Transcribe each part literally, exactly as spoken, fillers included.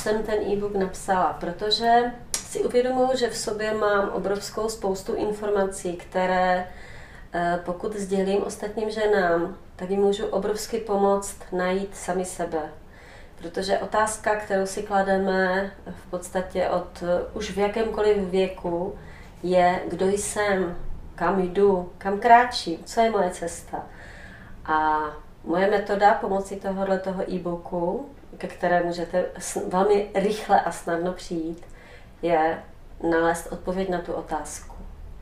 jsem ten e-book napsala? Protože si uvědomuji, že v sobě mám obrovskou spoustu informací, které pokud sdělím ostatním ženám, tak jim můžu obrovsky pomoct najít sami sebe. Protože otázka, kterou si klademe v podstatě od už v jakémkoliv věku, je, kdo jsem, kam jdu, kam kráčím, co je moje cesta. A moje metoda pomocí tohoto e-booku, ke které můžete velmi rychle a snadno přijít, je nalézt odpověď na tu otázku.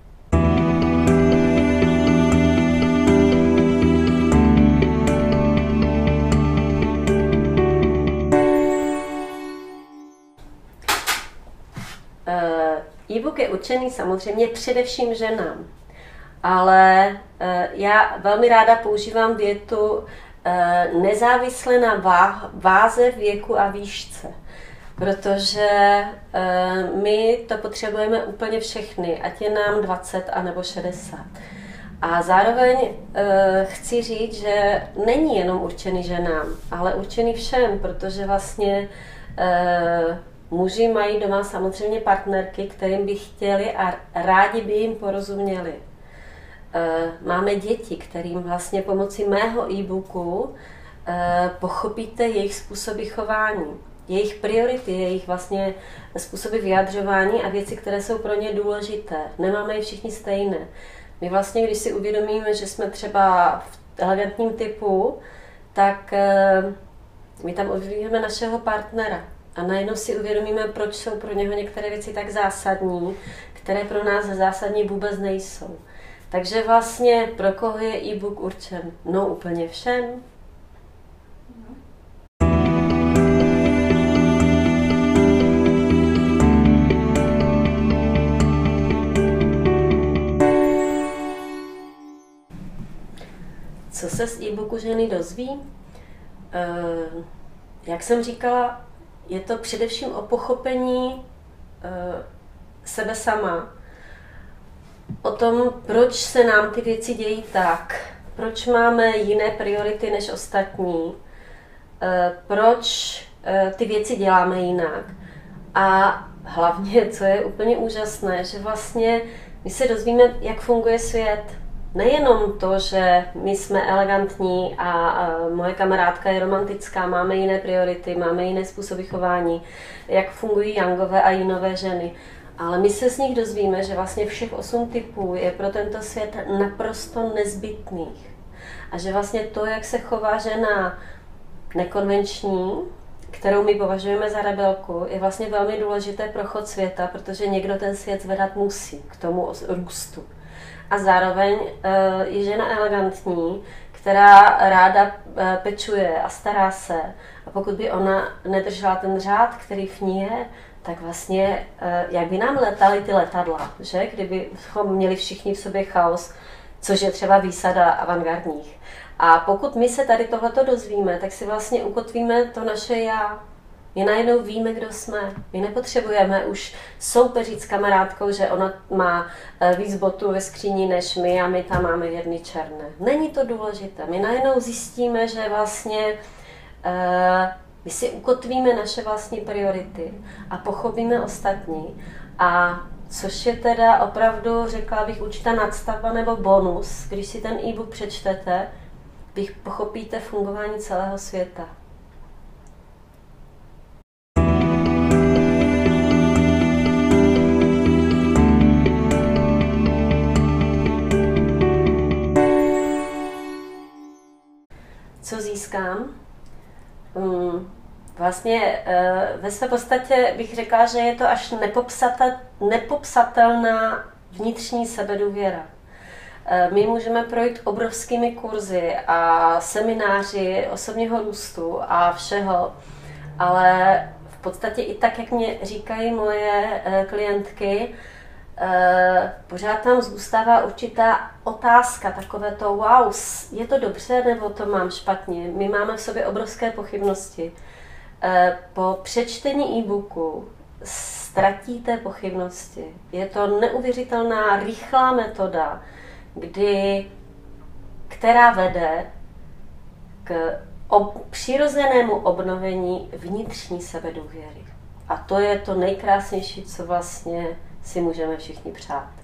E-book je určený samozřejmě především ženám, ale já velmi ráda používám větu nezávisle na váze, věku a výšce, protože my to potřebujeme úplně všechny, ať je nám dvacet anebo šedesát. A zároveň chci říct, že není jenom určený ženám, ale určený všem, protože vlastně muži mají doma samozřejmě partnerky, kterým by chtěli a rádi by jim porozuměli. Máme děti, kterým vlastně pomocí mého e-booku pochopíte jejich způsoby chování, jejich priority, jejich vlastně způsoby vyjadřování a věci, které jsou pro ně důležité. Nemáme je všichni stejné. My vlastně, když si uvědomíme, že jsme třeba v elegantním typu, tak my tam objevíme našeho partnera. A najednou si uvědomíme, proč jsou pro něho některé věci tak zásadní, které pro nás zásadní vůbec nejsou. Takže vlastně pro koho je e-book určen? No úplně všem. Co se z e-booku ženy dozví? E, jak jsem říkala, je to především o pochopení e, sebe sama. O tom, proč se nám ty věci dějí tak, proč máme jiné priority než ostatní, e, proč e, ty věci děláme jinak. A hlavně, co je úplně úžasné, že vlastně my se dozvíme, jak funguje svět. Nejenom to, že my jsme elegantní a, a moje kamarádka je romantická, máme jiné priority, máme jiné způsoby chování, jak fungují jangové a jinové ženy. Ale my se z nich dozvíme, že vlastně všech osm typů je pro tento svět naprosto nezbytných. A že vlastně to, jak se chová žena nekonvenční, kterou my považujeme za rebelku, je vlastně velmi důležité pro chod světa, protože někdo ten svět zvedat musí k tomu růstu. A zároveň je žena elegantní, která ráda pečuje a stará se. A pokud by ona nedržela ten řád, který v ní je, tak vlastně, jak by nám letaly ty letadla, že? Kdybychom měli všichni v sobě chaos, což je třeba výsada avantgardních. A pokud my se tady tohleto dozvíme, tak si vlastně ukotvíme to naše já. My najednou víme, kdo jsme. My nepotřebujeme už soupeřit s kamarádkou, že ona má víc botů ve skříni než my a my tam máme jedny černé. Není to důležité. My najednou zjistíme, že vlastně uh, my si ukotvíme naše vlastní priority a pochopíme ostatní. A což je teda opravdu, řekla bych, určitá nadstavba nebo bonus, když si ten e-book přečtete, když pochopíte fungování celého světa. Co získám? Hmm, vlastně ve své podstatě bych řekla, že je to až nepopsatel, nepopsatelná vnitřní sebedůvěra. My můžeme projít obrovskými kurzy a semináři osobního růstu a všeho, ale v podstatě i tak, jak mě říkají moje klientky, pořád tam zůstává určitá otázka, takové to wow, je to dobře nebo to mám špatně. My máme v sobě obrovské pochybnosti. Po přečtení e-booku ztratíte pochybnosti. Je to neuvěřitelná, rychlá metoda, kdy, která vede k ob, přirozenému obnovení vnitřní sebedůvěry. A to je to nejkrásnější, co vlastně si můžeme všichni přát.